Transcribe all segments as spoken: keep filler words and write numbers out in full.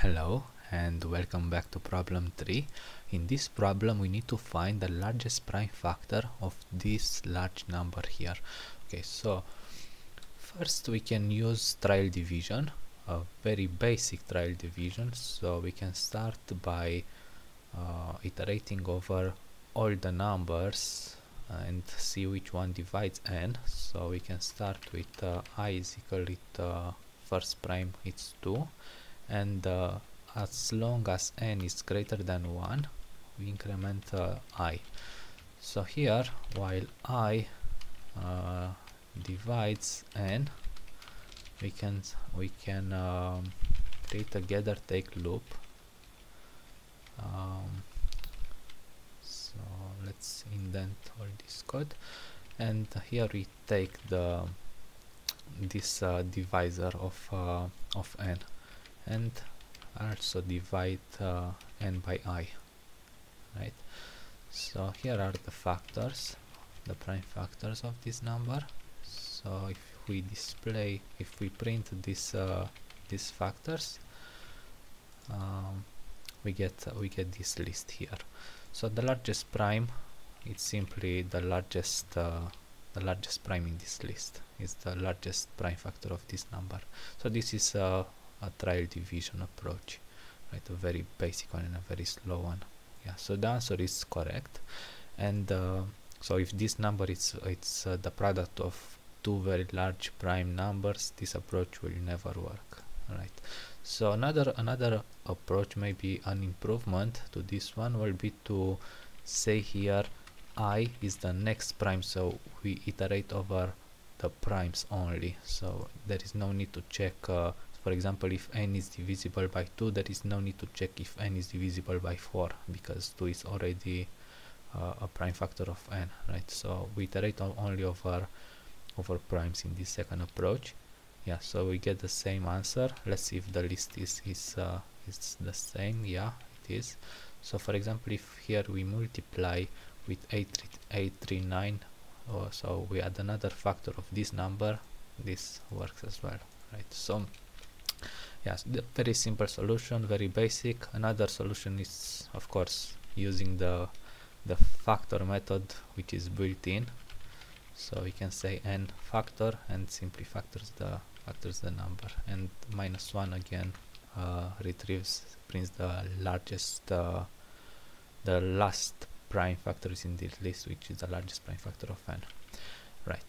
Hello and welcome back to problem three. In this problem we need to find the largest prime factor of this large number here. Okay, so first we can use trial division, a very basic trial division. So we can start by uh, iterating over all the numbers and see which one divides n. So we can start with uh, I is equal to uh, first prime, it's two, and uh, as long as n is greater than one, we increment uh, I. So here, while I uh, divides n, we can we can um, create a gather take loop. Um, so let's indent all this code, and here we take the this uh, divisor of uh, of n, and also divide uh, n by I, right? So here are the factors, the prime factors of this number. So if we display, if we print this uh, these factors, um, we get uh, we get this list here. So the largest prime, it's simply the largest uh, the largest prime in this list is the largest prime factor of this number. So this is uh, a trial division approach, right? A very basic one and a very slow one. Yeah, so the answer is correct. And uh, so if this number is it's uh, the product of two very large prime numbers, this approach will never work, right? So another another approach, maybe an improvement to this one, will be to say here I is the next prime, so we iterate over the primes only. So there is no need to check uh, for example, if n is divisible by two, there is no need to check if n is divisible by four, because two is already uh, a prime factor of n, right? So we iterate only over over primes in this second approach. Yeah, so we get the same answer. Let's see if the list is is uh, is the same. Yeah, it is. So for example, if here we multiply with eight three nine, oh, so we add another factor of this number, this works as well, right? So yes, the very simple solution, very basic. Another solution is, of course, using the the factor method, which is built in. So we can say n factor and simply factors the factors the number, and minus one again uh, retrieves, prints the largest, uh, the last prime factors in this list, which is the largest prime factor of n, right?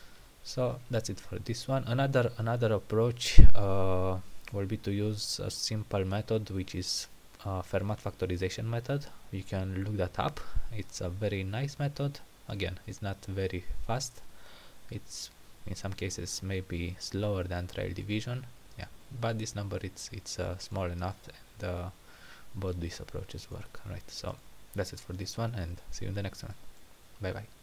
So that's it for this one. Another another approach uh, will be to use a simple method, which is uh, Fermat factorization method. You can look that up. It's a very nice method. Again, it's not very fast. It's in some cases maybe slower than trial division. Yeah, but this number it's it's uh, small enough, and uh, both these approaches work, right? So that's it for this one, and see you in the next one. Bye bye.